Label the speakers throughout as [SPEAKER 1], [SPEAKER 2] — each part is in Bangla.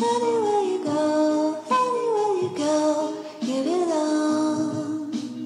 [SPEAKER 1] Anywhere you go, you belong.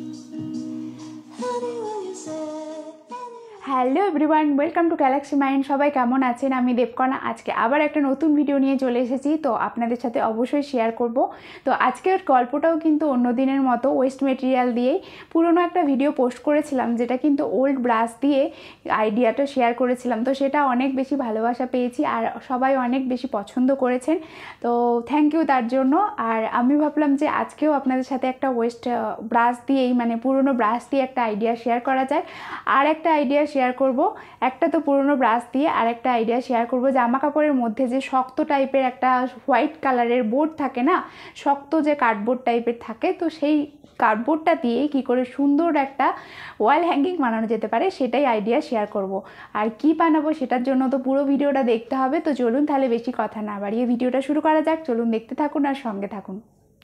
[SPEAKER 1] Anywhere you say.
[SPEAKER 2] Hello everyone, welcome to Galaxy Mind. সবাই কেমন আছেন? আমি দেবকণা আজকে আবার একটা নতুন ভিডিও নিয়ে চলে এসেছি, তো আপনাদের সাথে অবশ্যই শেয়ার করব। তো আজকের গল্পটাও কিন্তু অন্য দিনের মতো ওয়েস্ট মেটেরিয়াল দিয়েই পুরনো একটা ভিডিও পোস্ট করেছিলাম, যেটা কিন্তু ওল্ড ব্রাশ দিয়ে আইডিয়াটা শেয়ার করেছিলাম। তো সেটা অনেক বেশি ভালোবাসা পেয়েছি আর সবাই অনেক বেশি পছন্দ করেছেন, তো থ্যাংক ইউ তার জন্য। আর আমি ভাবলাম যে আজকেও আপনাদের সাথে একটা ওয়েস্ট ব্রাশ দিয়েই, মানে পুরনো ব্রাশ দিয়ে একটা আইডিয়া শেয়ার করা যায়। আর একটা আইডিয়া শেয়ার করব, একটা তো পুরনো ব্রাশ দিয়ে আর একটা আইডিয়া শেয়ার করব। জামা কাপড়ের মধ্যে যে শক্ত টাইপের একটা হোয়াইট কালারের বোর্ড থাকে না, শক্ত যে কার্ডবোর্ড টাইপের থাকে, তো সেই কার্ডবোর্ডটা দিয়ে কি করে সুন্দর একটা ওয়াল হ্যাঙ্গিং বানানো যেতে পারে সেটাই আইডিয়া শেয়ার করব। আর কি বানাবো সেটার জন্য তো পুরো ভিডিওটা দেখতে হবে। তো চলুন তাহলে বেশি কথা না বাড়িয়ে ভিডিওটা শুরু করা যাক। চলুন দেখতে থাকুন আর সঙ্গে থাকুন।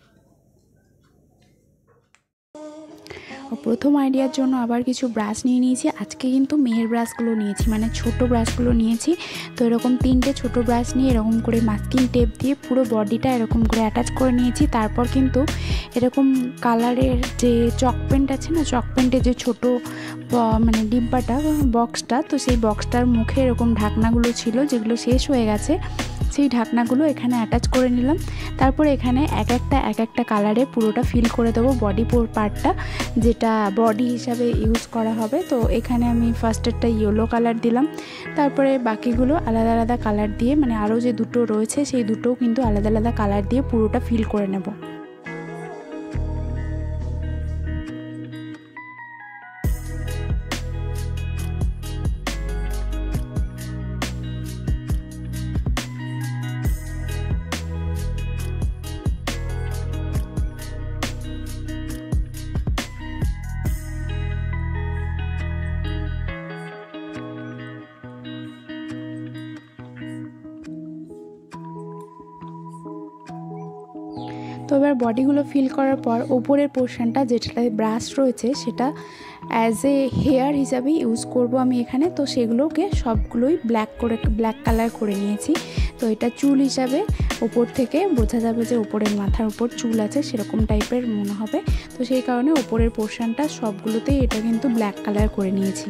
[SPEAKER 2] প্রথম আইডিয়ার জন্য আবার কিছু ব্রাশ নিয়ে নিয়েছি। আজকে কিন্তু মেয়ের ব্রাশগুলো নিয়েছি, মানে ছোট ব্রাশগুলো নিয়েছি। তো এরকম 3টে ছোট ব্রাশ নিয়ে এরকম করে মাস্কিং টেপ দিয়ে পুরো বডিটা এরকম করে অ্যাটাচ করে নিয়েছি। তারপর কিন্তু এরকম কালারের যে চক পেন্ট আছে না, চক পেন্টের যে ছোটো মানে ডিব্বাটা, বক্সটা, তো সেই বক্সটার মুখে এরকম ঢাকনাগুলো ছিল যেগুলো শেষ হয়ে গেছে, সেই ঢাকনাগুলো এখানে অ্যাটাচ করে নিলাম। তারপরে এখানে এক একটা কালারে পুরোটা ফিল করে দেবো বডি পার্টটা, যেটা বডি হিসাবে ইউজ করা হবে। তো এখানে আমি ফার্স্টেরটা ইয়েলো কালার দিলাম, তারপরে বাকিগুলো আলাদা আলাদা কালার দিয়ে, মানে আরও যে দুটো রয়েছে সেই দুটোও কিন্তু আলাদা আলাদা কালার দিয়ে পুরোটা ফিল করে নেব। তো এবার বডিগুলো ফিল করার পর ওপরের পোর্শনটা যেটাতে ব্রাশ রয়েছে সেটা অ্যাজ এ হেয়ার হিসাবে ইউজ করব আমি এখানে। তো সেগুলোকে সবগুলোই ব্ল্যাক কালার করে নিয়েছি। তো এটা চুল হিসাবে ওপর থেকে বোঝা যাবে যে ওপরের মাথার উপর চুল আছে, সেরকম টাইপের মনে হবে। তো সেই কারণে ওপরের পোর্শনটা সবগুলোতেই এটা কিন্তু ব্ল্যাক কালার করে নিয়েছি।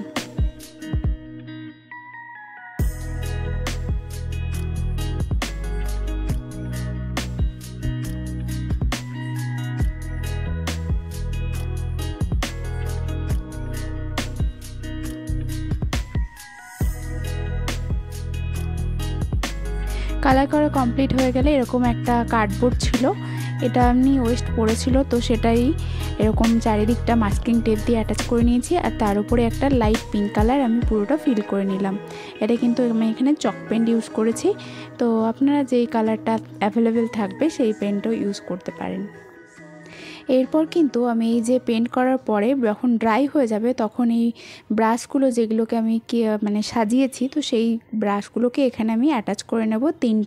[SPEAKER 2] কালার করা কমপ্লিট হয়ে গেলে এরকম একটা কার্ডবোর্ড ছিল, এটা এমনি ওয়েস্ট পড়েছিল, তো সেটাই এরকম চারিদিকটা মাস্কিং টেপ দিয়ে অ্যাটাচ করে নিয়েছি। আর তার উপরে একটা লাইট পিঙ্ক কালার আমি পুরোটা ফিল করে নিলাম। এটা কিন্তু আমি এখানে চক পেন্ট ইউজ করেছি, তো আপনারা যেই কালারটা অ্যাভেলেবেল থাকবে সেই পেন্টও ইউজ করতে পারেন। এরপর কিন্তু আমি এই যে পেন্ট করার পরে যখন ড্রাই হয়ে যাবে তখন এই ব্রাশগুলো যেগুলোকে আমি মানে সাজিয়েছি, তো সেই ব্রাশগুলোকে এখানে আমি অ্যাটাচ করে নেব।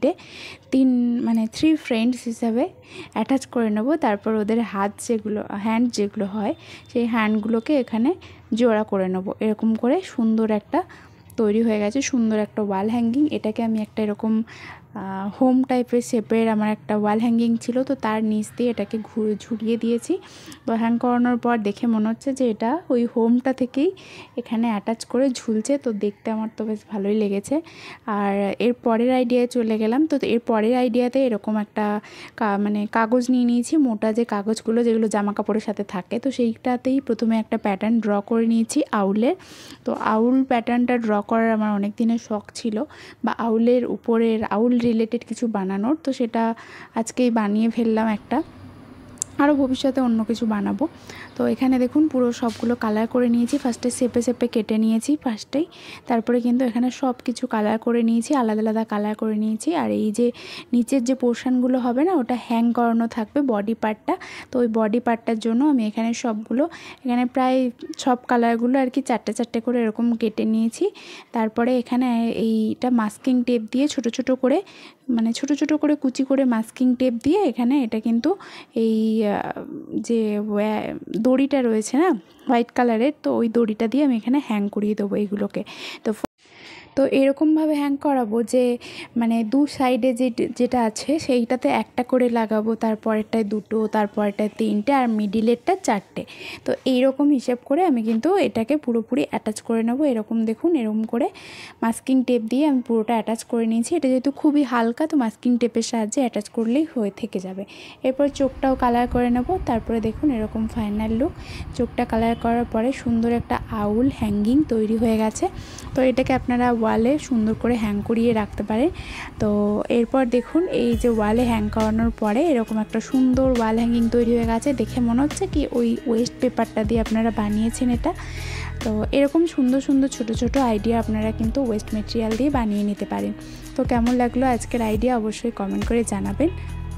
[SPEAKER 2] মানে 3 ফ্রেন্ডস হিসাবে অ্যাটাচ করে নেব। তারপর ওদের হ্যান্ড যেগুলো হয় সেই হ্যান্ডগুলোকে এখানে জোড়া করে নেব। এরকম করে সুন্দর একটা তৈরি হয়ে গেছে, সুন্দর একটা ওয়াল হ্যাঙ্গিং। এটাকে আমি একটা এরকম হোম টাইপের শেপের আমার একটা ওয়াল হ্যাঙ্গিং ছিল, তো তার নিচ দিয়ে এটাকে ঝুলিয়ে দিয়েছি। তো হ্যাং করানোর পর দেখে মনে হচ্ছে যে এটা ওই হোমটা থেকেই এখানে অ্যাটাচ করে ঝুলছে, তো দেখতে আমার তো বেশ ভালোই লেগেছে। আর এর পরের আইডিয়ায় চলে গেলাম। তো এর পরের আইডিয়াতে এরকম একটা মানে কাগজ নিয়ে নিয়েছি, মোটা যে কাগজগুলো যেগুলো জামা কাপড়ের সাথে থাকে, তো সেইটাতেই প্রথমে একটা প্যাটার্ন ড্র করে নিয়েছি আউলের। তো আউল প্যাটার্নটা ড্র করার আমার অনেক দিনের শখ ছিল, বা আউলের উপরের আউল রিলেটেড কিছু বানানোর, তো সেটা আজকেই বানিয়ে ফেললাম একটা। আরও ভবিষ্যতে অন্য কিছু বানাবো। তো এখানে দেখুন পুরো সবগুলো কালার করে নিয়েছি। ফার্স্টে শেপে কেটে নিয়েছি ফার্স্টেই, তারপরে কিন্তু এখানে সব কিছু কালার করে নিয়েছি, আলাদা আলাদা কালার করে নিয়েছি। আর এই যে নিচের যে পোর্শনগুলো হবে না, ওটা হ্যাং করানো থাকবে বডি পার্টটা। তো ওই বডি পার্টটার জন্য আমি এখানে এখানে প্রায় সব কালারগুলো আর কি 4টে করে এরকম কেটে নিয়েছি। তারপরে এখানে এইটা মাস্কিং টেপ দিয়ে ছোট ছোট করে কুচি করে মাস্কিং টেপ দিয়ে এখানে এটা কিন্তু এই যে দড়িটা রয়েছে না হোয়াইট কালারের, তো ওই দড়িটা দিয়ে আমি এখানে হ্যাং করিয়ে দেবো এইগুলোকে। তো তো এরকমভাবে হ্যাং করাবো যে মানে দু সাইডে যেটা আছে সেইটাতে একটা করে লাগাবো, তারপরেরটায় দুটো, তারপরেরটায় তিনটে, আর মিডিলেরটা চারটে। তো এইরকম হিসেব করে আমি কিন্তু এটাকে পুরোপুরি অ্যাটাচ করে নেবো। এরকম দেখুন, এরকম করে মাস্কিং টেপ দিয়ে আমি পুরোটা অ্যাটাচ করে নিয়েছি। এটা যেহেতু খুবই হালকা, তো মাস্কিং টেপের সাহায্যে অ্যাটাচ করলেই হয়ে থেকে যাবে। এরপর চোখটাও কালার করে নেব। তারপরে দেখুন এরকম ফাইনাল লুক। চোখটা কালার করার পরে সুন্দর একটা আউল হ্যাঙ্গিং তৈরি হয়ে গেছে। তো এটাকে আপনারা ওয়ালে সুন্দর করে হ্যাং করিয়ে রাখতে পারেন। তো এরপর দেখুন এই যে ওয়ালে হ্যাং করানোর পরে এরকম একটা সুন্দর ওয়াল হ্যাঙ্গিং তৈরি হয়ে গেছে। দেখে মনে হচ্ছে কি ওই ওয়েস্ট পেপারটা দিয়ে আপনারা বানিয়েছেন এটা। তো এরকম সুন্দর সুন্দর ছোট ছোট আইডিয়া আপনারা কিন্তু ওয়েস্ট মেটেরিয়াল দিয়ে বানিয়ে নিতে পারেন। তো কেমন লাগলো আজকের আইডিয়া অবশ্যই কমেন্ট করে জানাবেন।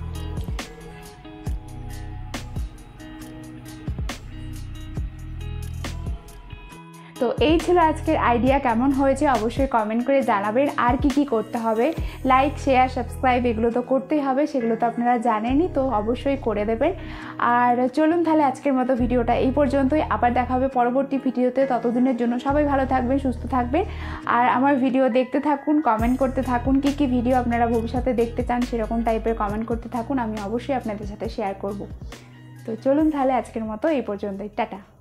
[SPEAKER 2] তো এই ছিল আজকের আইডিয়া। কেমন হয়েছে অবশ্যই কমেন্ট করে জানাবেন। আর কি করতে হবে, লাইক, শেয়ার, সাবস্ক্রাইব এগুলো তো করতেই হবে, সেগুলো তো আপনারা জানেনই, তো অবশ্যই করে দেবেন। আর চলুন তাহলে আজকের মতো ভিডিওটা এই পর্যন্তই। আবার দেখা হবে পরবর্তী ভিডিওতে। ততদিনের জন্য সবাই ভালো থাকবেন, সুস্থ থাকবেন। আর আমার ভিডিও দেখতে থাকুন, কমেন্ট করতে থাকুন। কি ভিডিও আপনারা ভবিষ্যতে দেখতে চান সেরকম টাইপের কমেন্ট করতে থাকুন, আমি অবশ্যই আপনাদের সাথে শেয়ার করব। তো চলুন তাহলে আজকের মতো এই পর্যন্তই। টাটা।